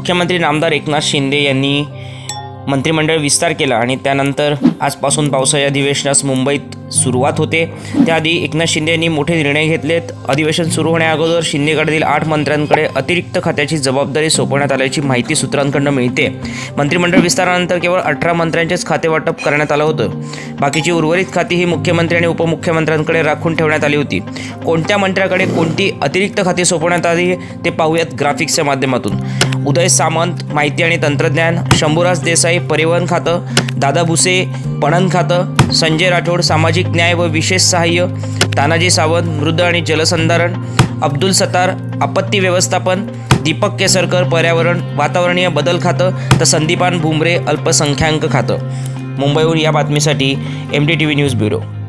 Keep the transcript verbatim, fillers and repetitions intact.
मुख्यमंत्री नामदार एकनाथ शिंदे यांनी मंत्रिमंडळ विस्तार केला आणि त्यानंतर आजपासून पावसाळी अधिवेशनास मुंबईत सुरुवात होते। त्याआधी एकनाथ शिंदे यांनी मोठे निर्णय घेतलेत। अधिवेशन सुरू होण्याअगोदर शिंदे गटातील आठ मंत्र्यांकडे अतिरिक्त खात्याची जबाबदारी सोपवण्यात आल्याची माहिती सूत्रांकडून मिळते। मंत्रिमंडळ विस्तारानंतर केवळ अठरा मंत्र्यांचेच खाते वाटप करण्यात आलं होतं। बाकीची उर्वरित खाती ही मुख्यमंत्री आणि उपमुख्यमंत्र्यांकडे राखून ठेवण्यात आली होती। कोणत्या मंत्र्याकडे कोणती अतिरिक्त खाती सोपवण्यात आली ते पाहूयात ग्राफिक्सच्या माध्यमातून। उदय सामंत माहिती आणि तंत्रज्ञान, शंभूराज देसाई परिवहन खातं, दादा भुसे पणन खातं, संजय राठोड सामाजिक न्याय व विशेष सहाय्य, तानाजी सावंत मृद आणि जलसंधारण, अब्दुल सत्तार आपत्ती व्यवस्थापन, दीपक केसरकर पर्यावरण वातावरणीय बदल खातं, तर संदीपान भुमरे अल्पसंख्याक खातं। मुंबईहून या बातमीसाठी M D T V news bureau.